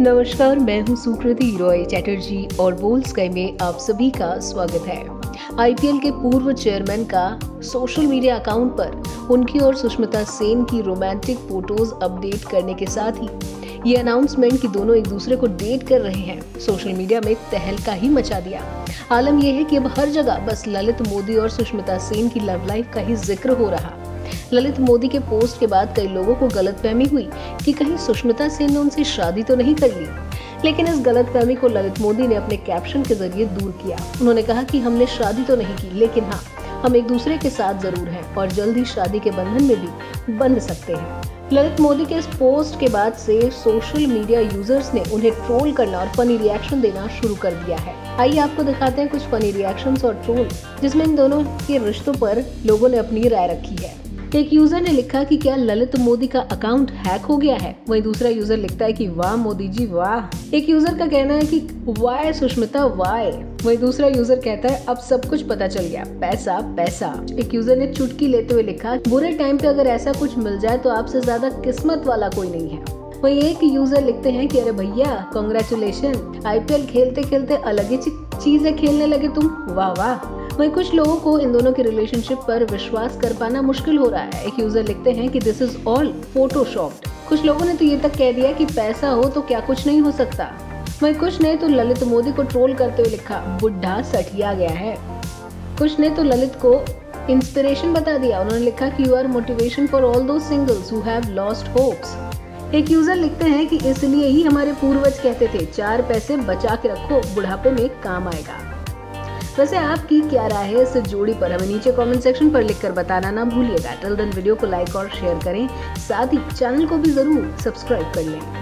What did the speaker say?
नमस्कार, मैं हूं सुकृति रॉय चैटर्जी और बोल्ड स्काई में आप सभी का स्वागत है। आईपीएल के पूर्व चेयरमैन का सोशल मीडिया अकाउंट पर उनकी और सुष्मिता सेन की रोमांटिक फोटोज अपडेट करने के साथ ही ये अनाउंसमेंट कि दोनों एक दूसरे को डेट कर रहे हैं सोशल मीडिया में तहलका ही मचा दिया। आलम यह है कि अब हर जगह बस ललित मोदी और सुष्मिता सेन की लव लाइफ का ही जिक्र हो रहा। ललित मोदी के पोस्ट के बाद कई लोगों को गलतफहमी हुई कि कहीं सुष्मिता सेन ने उनसे शादी तो नहीं कर ली, लेकिन इस गलतफहमी को ललित मोदी ने अपने कैप्शन के जरिए दूर किया। उन्होंने कहा कि हमने शादी तो नहीं की, लेकिन हाँ, हम एक दूसरे के साथ जरूर हैं और जल्द ही शादी के बंधन में भी बंध सकते हैं। ललित मोदी के इस पोस्ट के बाद से सोशल मीडिया यूजर्स ने उन्हें ट्रोल करना और फनी रिएक्शन देना शुरू कर दिया है। आइए आपको दिखाते हैं कुछ फनी रिएक्शंस और ट्रोल जिसमें इन दोनों के रिश्तों पर लोगों ने अपनी राय रखी है। एक यूजर ने लिखा कि क्या ललित मोदी का अकाउंट हैक हो गया है, वहीं दूसरा यूजर लिखता है कि वाह मोदी जी वाह। एक यूजर का कहना है कि वाह सुष्मिता वाह, वहीं दूसरा यूजर कहता है अब सब कुछ पता चल गया, पैसा पैसा। एक यूजर ने चुटकी लेते हुए लिखा बुरे टाइम पे अगर ऐसा कुछ मिल जाए तो आपसे ज्यादा किस्मत वाला कोई नहीं है। वहीं एक यूजर लिखते हैं कि अरे भैया कांग्रेचुलेशन, आईपीएल खेलते खेलते अलग ही चीजें खेलने लगे तुम, वाह वाह। वहीं कुछ लोगों को इन दोनों के रिलेशनशिप पर विश्वास कर पाना मुश्किल हो रहा है। एक यूजर लिखते हैं कि दिस इज ऑल फोटोशॉप्ड। कुछ लोगों ने तो ये तक कह दिया कि पैसा हो तो क्या कुछ नहीं हो सकता। वहीं कुछ ने तो ललित मोदी को ट्रोल करते हुए लिखा बुढ़ा सठिया गया है। कुछ ने तो ललित को इंस्पिरेशन बता दिया, उन्होंने लिखा कि you are motivation for all those singles who have lost hopes. एक यूजर लिखते हैं कि इसलिए ही हमारे पूर्वज कहते थे 4 पैसे बचा के रखो, बुढ़ापे में काम आएगा। वैसे आपकी क्या राय है इस जोड़ी पर, हमें नीचे कमेंट सेक्शन पर लिखकर बताना ना भूलिएगा। टिल देन वीडियो को लाइक और शेयर करें, साथ ही चैनल को भी जरूर सब्सक्राइब कर लें।